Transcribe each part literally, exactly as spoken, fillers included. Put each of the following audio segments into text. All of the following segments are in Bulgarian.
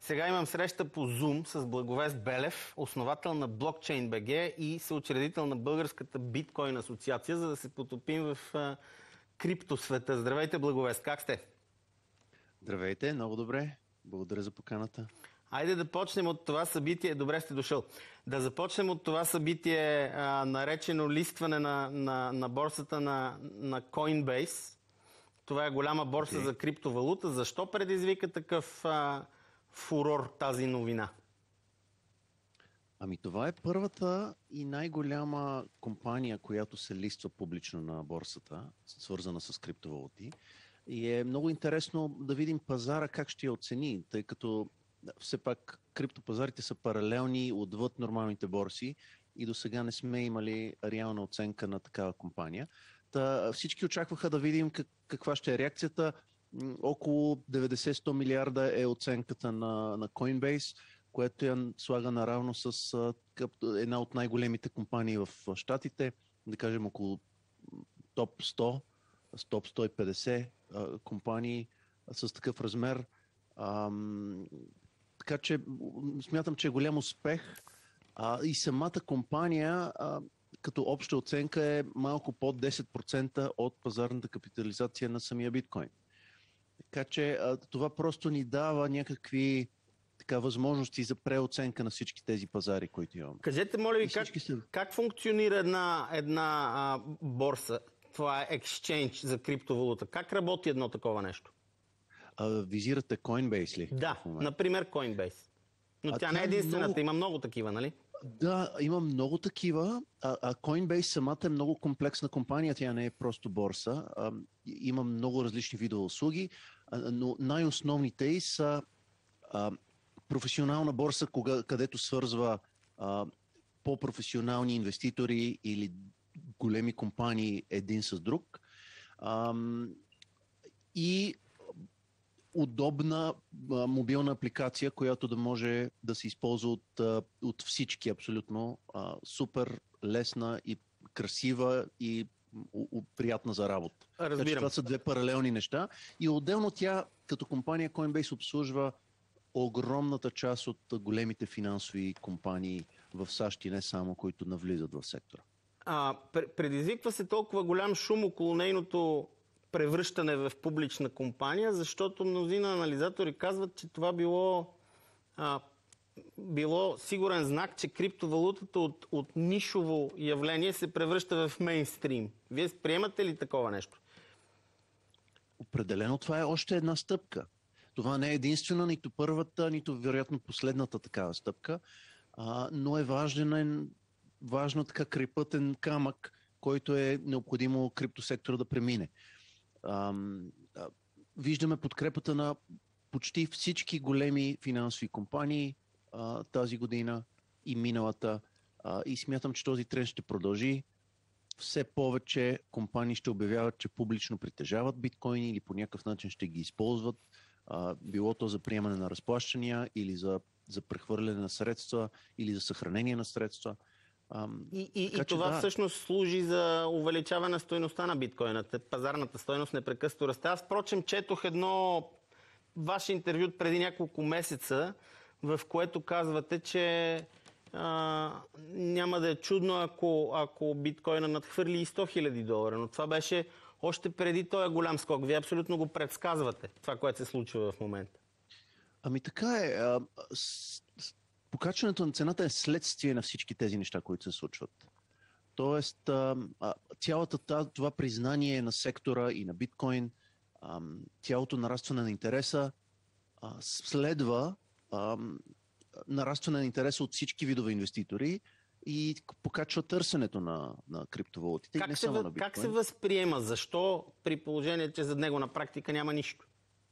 Сега имам среща по Zoom с Благовест Белев, основател на Blockchain би джи и съучредител на Българската биткоин асоциация, за да се потопим в а, криптосвета. Здравейте, Благовест, как сте? Здравейте, много добре. Благодаря за поканата. Айде да почнем от това събитие. Добре сте дошъл. Да започнем от това събитие, а, наречено листване на, на, на борсата на, на Coinbase. Това е голяма борса okay. за криптовалута. Защо предизвика такъв а, фурор тази новина? Ами това е първата и най-голяма компания, която се листва публично на борсата, свързана с криптовалути. И е много интересно да видим пазара как ще я оцени, тъй като все пак криптопазарите са паралелни отвъд нормалните борси и до сега не сме имали реална оценка на такава компания. Та, всички очакваха да видим как, каква ще е реакцията. Около деветдесет до сто милиарда е оценката на, на Coinbase, което я слага наравно с а, една от най-големите компании в щатите, да кажем около топ сто, топ сто и петдесет а, компании а, с такъв размер. А, така че смятам, че е голям успех а, и самата компания а, като обща оценка е малко под десет процента от пазарната капитализация на самия биткоин. Така че а, това просто ни дава някакви така, възможности за преоценка на всички тези пазари, които имаме. Кажете, моля ви, как, са... как функционира една, една а, борса? Това е exchange за криптовалута. Как работи едно такова нещо? А, визирате Coinbase ли? Да, например Coinbase. Но а тя не е единствената, много... има много такива, нали? Да, има много такива, а, а Coinbase самата е много комплексна компания, тя не е просто борса. А, има много различни видове услуги, а, но най-основните й са а, професионална борса, кога, където свързва а, по-професионални инвеститори или големи компании един с друг. А, и удобна а, мобилна апликация, която да може да се използва от, а, от всички абсолютно. А, супер лесна и красива и у, у, приятна за работа. Разбирам. Така, това са две паралелни неща. И отделно тя, като компания Coinbase, обслужва огромната част от големите финансови компании в САЩ и не само, които навлизат в сектора. А, предизвиква се толкова голям шум около нейното превръщане в публична компания, защото мнозина анализатори казват, че това било, а, било сигурен знак, че криптовалутата от, от нишово явление се превръща в мейнстрим. Вие приемате ли такова нещо? Определено това е още една стъпка. Това не е единствена, нито първата, нито вероятно последната такава стъпка, а, но е важен, е важно така крепътен камък, който е необходимо криптосектора да премине. А, а, виждаме подкрепата на почти всички големи финансови компании а, тази година и миналата а, и смятам, че този тренд ще продължи. Все повече компании ще обявяват, че публично притежават биткоини или по някакъв начин ще ги използват. Uh, било то за приемане на разплащания или за, за прехвърляне на средства или за съхранение на средства. Um, и и, така, и това да. всъщност служи за увеличаване на стойността на биткоината. Пазарната стойност непрекъснато расте. Аз, впрочем, четох едно ваше интервю преди няколко месеца, в което казвате, че а, няма да е чудно, ако, ако биткоина надхвърли и сто хиляди долара. Но това беше още преди този голям скок. Вие абсолютно го предсказвате, това, което се случва в момента. Ами така е. А, с, с, покачването на цената е следствие на всички тези неща, които се случват. Тоест, а, а, цялата това признание на сектора и на биткоин, а, цялото нарастване на интереса а, следва а, нарастване на интереса от всички видове инвеститори и покачва търсенето на, на криптовалутите. Как, не се, само на как се възприема? Защо при положение, че зад него на практика няма нищо?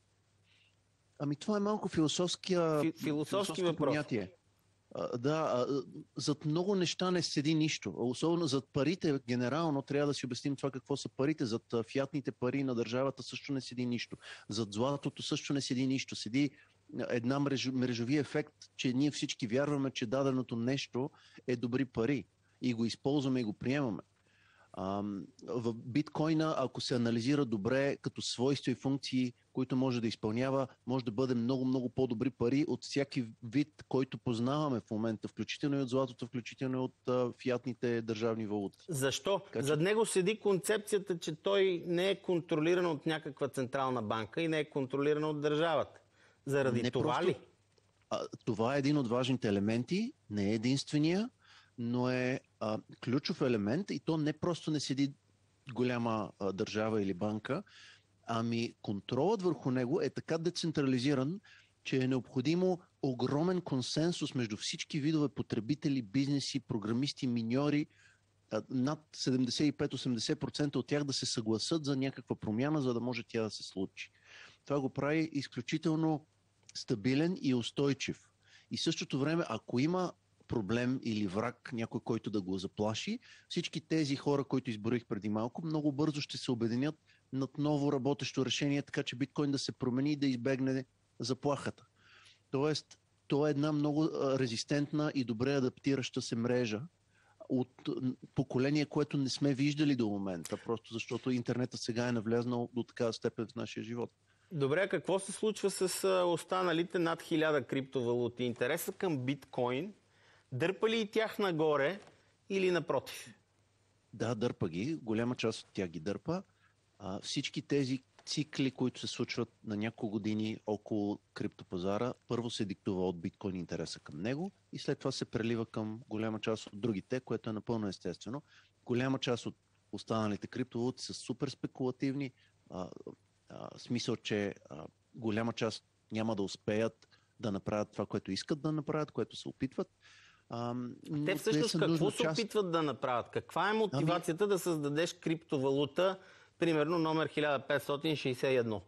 Ами това е малко философския, Фи, философски въпрос. Понятие. А, да, а, зад много неща не седи нищо. Особено зад парите, генерално, трябва да си обясним това какво са парите. Зад фиатните пари на държавата също не седи нищо. Зад златото също не седи нищо. Седи една мреж, мрежови ефект, че ние всички вярваме, че даденото нещо е добри пари и го използваме и го приемаме. А, в биткоина, ако се анализира добре като свойства и функции, които може да изпълнява, може да бъде много-много по-добри пари от всяки вид, който познаваме в момента, включително и от златото, включително и от а, фиатните държавни валути. Защо? Така, че... Зад него седи концепцията, че той не е контролиран от някаква централна банка и не е контролиран от държавата. Заради не това просто... ли? А, това е един от важните елементи, не е единствения, но е а, ключов елемент и то не просто не седи голяма а, държава или банка, ами контролът върху него е така децентрализиран, че е необходимо огромен консенсус между всички видове потребители, бизнеси, програмисти, миньори, а, над седемдесет и пет до осемдесет процента от тях да се съгласат за някаква промяна, за да може тя да се случи. Това го прави изключително стабилен и устойчив. И в същото време, ако има проблем или враг, някой, който да го заплаши, всички тези хора, които изборих преди малко, много бързо ще се обединят над ново работещо решение, така че биткоин да се промени и да избегне заплахата. Тоест, то е една много резистентна и добре адаптираща се мрежа от поколение, което не сме виждали до момента, просто защото интернетът сега е навлязнал до такава степен в нашия живот. Добре, а какво се случва с останалите над хиляда криптовалути? Интереса към биткоин дърпа ли и тях нагоре или напротив? Да, дърпа ги. Голяма част от тях ги дърпа. А, всички тези цикли, които се случват на няколко години около криптопазара, първо се диктува от биткоин интереса към него и след това се прелива към голяма част от другите, което е напълно естествено. Голяма част от останалите криптовалути са супер спекулативни, а, а, смисъл, че а, голяма част няма да успеят да направят това, което искат да направят, което се опитват. А, те всъщност какво се част... опитват да направят? Каква е мотивацията ами... да създадеш криптовалута, примерно номер хиляда петстотин шейсет и едно?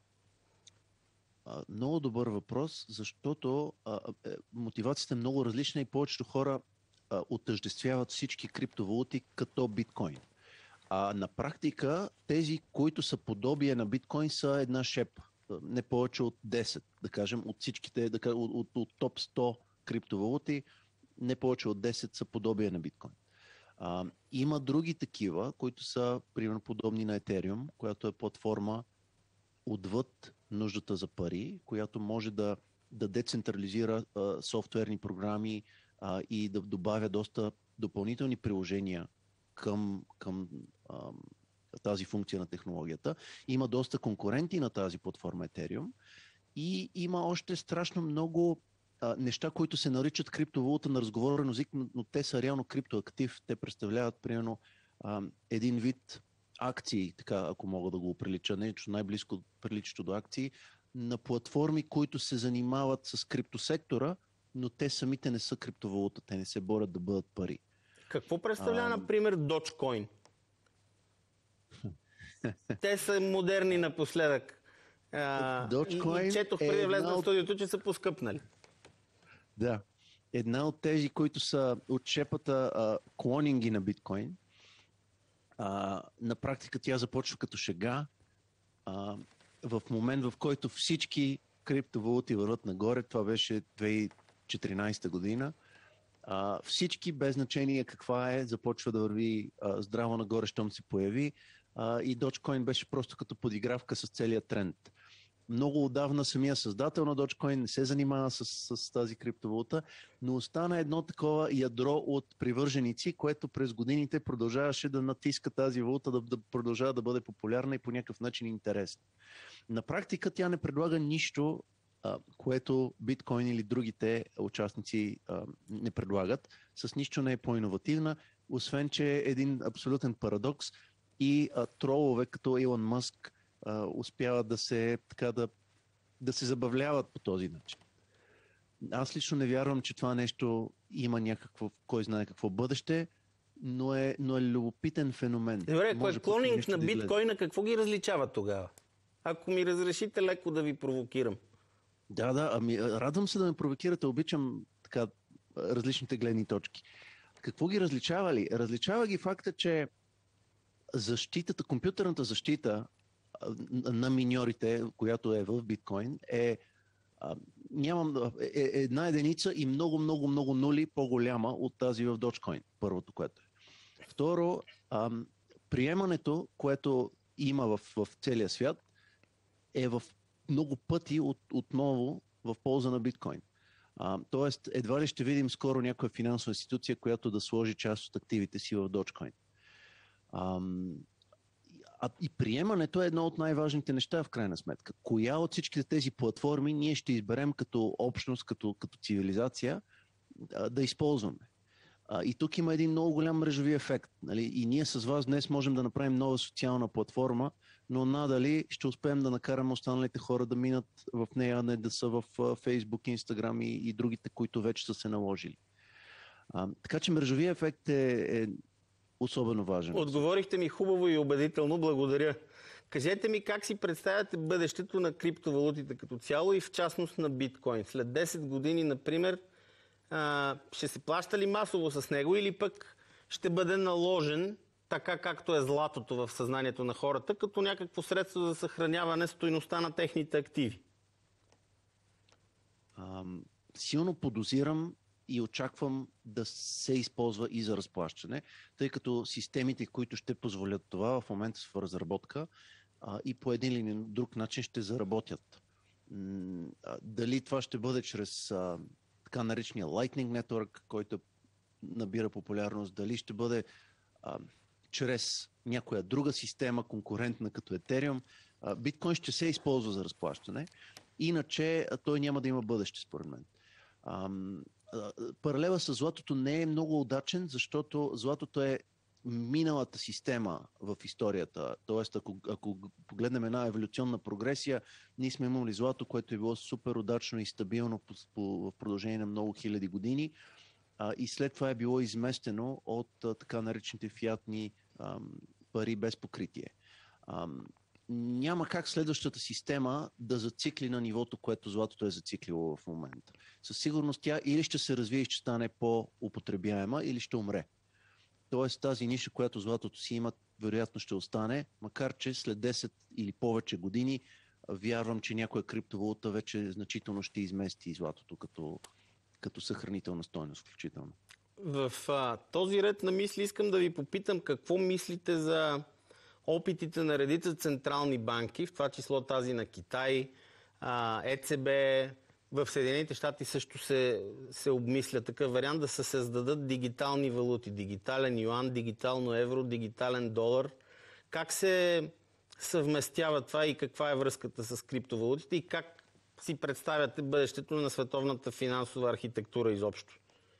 А, много добър въпрос, защото а, е, мотивацията е много различна и повечето хора а, отъждествяват всички криптовалути като биткоин. А на практика тези, които са подобие на биткоин, са една шепа. Не повече от десет, да кажем, от всичките, да кажем, от, от, от топ сто криптовалути, не повече от десет са подобие на биткоин. А, има други такива, които са, примерно, подобни на Ethereum, която е платформа отвъд нуждата за пари, която може да, да децентрализира а, софтуерни програми а, и да добавя доста допълнителни приложения към, към а, тази функция на технологията. Има доста конкуренти на тази платформа Ethereum и има още страшно много а, неща, които се наричат криптовалута на разговорен език, но, но те са реално криптоактив. Те представляват, примерно, а, един вид акции, така, ако мога да го прилича, нещо най-близко приличащо до акции, на платформи, които се занимават с криптосектора, но те самите не са криптовалута, те не се борят да бъдат пари. Какво представлява, а... например, Dogecoin? Те са модерни напоследък. А, Dogecoin и, и четох преди да влезна от... в студиото, че са поскъпнали. Да. Една от тези, които са от шепата а, клонинги на биткоин, а, на практика тя започва като шега. А, в момент, в който всички криптовалути върват нагоре, това беше две хиляди и четиринадесета година, а, всички, без значение каква е, започва да върви а, здраво нагоре, щом се появи. Uh, и Dogecoin беше просто като подигравка с целия тренд. Много отдавна самия създател на Dogecoin не се занимава с, с тази криптовалута, но остана едно такова ядро от привърженици, което през годините продължаваше да натиска тази валута, да, да продължава да бъде популярна и по някакъв начин интересна. На практика тя не предлага нищо, uh, което биткоин или другите участници uh, не предлагат. С нищо не е по-иновативна, освен че е един абсолютен парадокс. И а, тролове като Илон Мъск а, успяват да се, така, да, да се забавляват по този начин. Аз лично не вярвам, че това нещо има някакво, кой знае какво бъдеще, но е, но е любопитен феномен. Добре, ако е клонинг на биткоина, какво ги различава тогава? Ако ми разрешите леко да ви провокирам. Да, да, ами радвам се да ме провокирате, обичам така различните гледни точки. Какво ги различава ли? Различава ги факта, че защитата, компютърната защита на миньорите, която е в биткоин, е, нямам, е, е една единица и много, много, много нули по-голяма от тази в Dogecoin. Първото, което е. Второ, приемането, което има в, в целия свят, е в много пъти от, отново в полза на биткоин. А, тоест, едва ли ще видим скоро някоя финансова институция, която да сложи част от активите си в Dogecoin. А, а, и приемането е едно от най-важните неща в крайна сметка. Коя от всичките тези платформи ние ще изберем като общност, като, като цивилизация а, да използваме. А, и тук има един много голям мрежови ефект. Нали? И ние с вас днес можем да направим нова социална платформа, но надали ще успеем да накараме останалите хора да минат в нея, а не да са в Facebook, Instagram и, и другите, които вече са се наложили. А, така че мрежовия ефект е, е особено важен. Отговорихте ми хубаво и убедително, благодаря. Кажете ми как си представяте бъдещето на криптовалутите като цяло и в частност на биткоин. След десет години, например, а, ще се плаща ли масово с него или пък ще бъде наложен така както е златото в съзнанието на хората, като някакво средство за съхраняване стойността на техните активи? А, силно подозирам и очаквам да се използва и за разплащане, тъй като системите, които ще позволят това, в момента са в разработка а, и по един или друг начин ще заработят. М- а, дали това ще бъде чрез а, така наречения Lightning Network, който набира популярност, дали ще бъде а, чрез някоя друга система, конкурентна като Ethereum, а, биткоин ще се използва за разплащане, иначе а, той няма да има бъдеще, според мен. А, а, паралела с златото не е много удачен, защото златото е миналата система в историята. Тоест, ако, ако погледнем една еволюционна прогресия, ние сме имали злато, което е било супер удачно и стабилно по, по, в продължение на много хиляди години, а, и след това е било изместено от а, така наречените фиатни а, пари без покритие. А, няма как следващата система да зацикли на нивото, което златото е зациклило в момента. Със сигурност тя или ще се развие и ще стане по-употребяема, или ще умре. Тоест тази ниша, която златото си има, вероятно ще остане, макар че след десет или повече години вярвам, че някоя криптовалута вече значително ще измести златото като, като съхранителна стойност включително. В а, този ред на мисли искам да ви попитам какво мислите за опитите на редица централни банки, в това число тази на Китай, а, ЕЦБ, в Съединените щати също се, се обмисля такъв вариант да се създадат дигитални валути. Дигитален юан, дигитално евро, дигитален долар. Как се съвместява това и каква е връзката с криптовалутите и как си представяте бъдещето на световната финансова архитектура изобщо?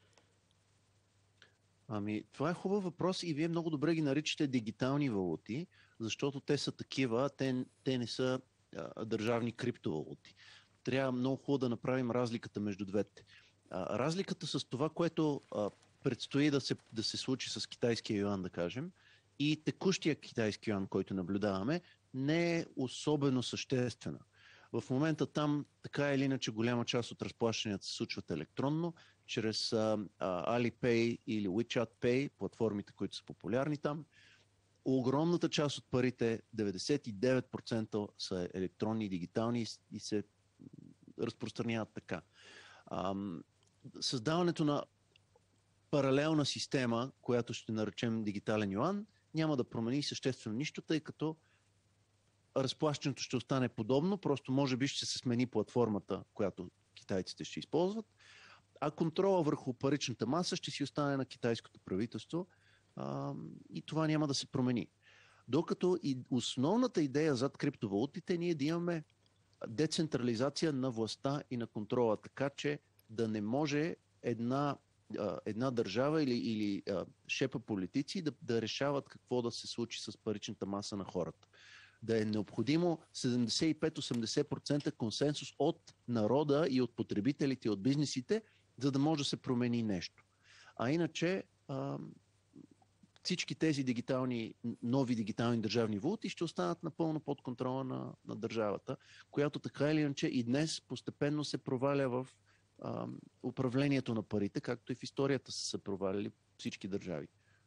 Ами, това е хубав въпрос и вие много добре ги наричате дигитални валути, защото те са такива, те, те не са а, държавни криптовалути. Трябва много хубаво да направим разликата между двете. А, разликата с това, което а, предстои да се, да се случи с китайския юан, да кажем, и текущия китайски юан, който наблюдаваме, не е особено съществена. В момента там, така или иначе, голяма част от разплащанията се случват електронно, чрез а, а, Alipay или WeChat Pay, платформите, които са популярни там. Огромната част от парите, деветдесет и девет процента, са електронни и дигитални и се разпространяват така. А, създаването на паралелна система, която ще наречем дигитален юан, няма да промени съществено нищо, тъй като разплащането ще остане подобно, просто може би ще се смени платформата, която китайците ще използват, а контрола върху паричната маса ще си остане на китайското правителство а, и това няма да се промени. Докато и основната идея зад криптовалутите ние да имаме децентрализация на властта и на контрола, така че да не може една, една държава или, или шепа политици да, да решават какво да се случи с паричната маса на хората. Да е необходимо седемдесет и пет до осемдесет процента консенсус от народа и от потребителите и от бизнесите, за да може да се промени нещо. А иначе а, всички тези дигитални, нови дигитални държавни валути ще останат напълно под контрола на, на държавата, която така или иначе и днес постепенно се проваля в а, управлението на парите, както и в историята са се проваляли всички държави.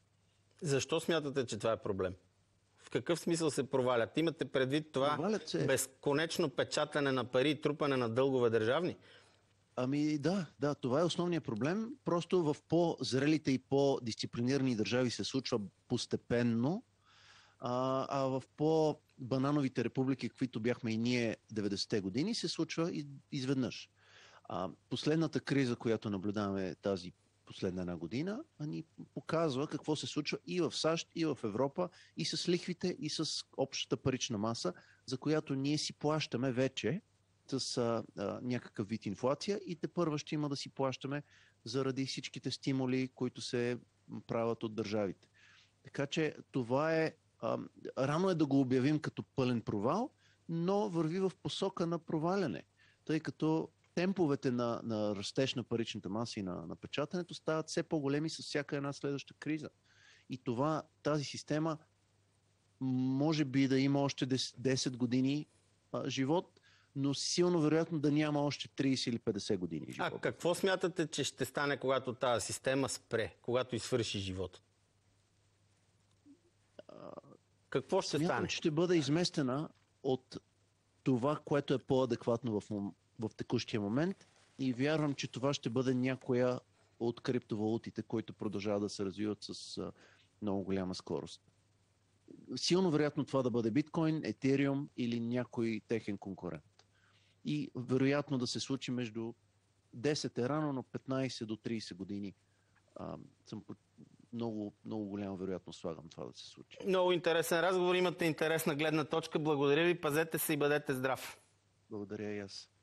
Защо смятате, че това е проблем? В какъв смисъл се провалят? Имате предвид това се... безконечно печатане на пари и трупане на дългове държавни? Ами да, да, това е основният проблем. Просто в по-зрелите и по-дисциплинирани държави се случва постепенно, А, а в по-банановите републики, каквито бяхме и ние деветдесетте години, се случва изведнъж. А, последната криза, която наблюдаваме тази последна една година, ни показва какво се случва и в САЩ, и в Европа, и с лихвите, и с общата парична маса, за която ние си плащаме вече с а, а, някакъв вид инфлация и тепърва ще има да си плащаме заради всичките стимули, които се правят от държавите. Така че това е, а, рано е да го обявим като пълен провал, но върви в посока на проваляне, тъй като темповете на, на растеж на паричната маса и на, на печатането стават все по-големи с всяка една следваща криза. И това, тази система може би да има още десет години а, живот, но силно вероятно да няма още трийсет или петдесет години живот. А какво смятате, че ще стане, когато тази система спре, когато извърши живота? Какво ще Смятам, стане? че ще бъде изместена от това, което е по-адекватно в, в текущия момент и вярвам, че това ще бъде някоя от криптовалутите, които продължават да се развиват с а, много голяма скорост. Силно вероятно това да бъде биткоин, етериум или някой техен конкурент. И вероятно да се случи между десет е рано, но петнайсет до трийсет години. А, съм много, много голяма вероятност слагам това да се случи. Много интересен разговор. Имате интересна гледна точка. Благодаря ви. Пазете се и бъдете здрав. Благодаря и аз.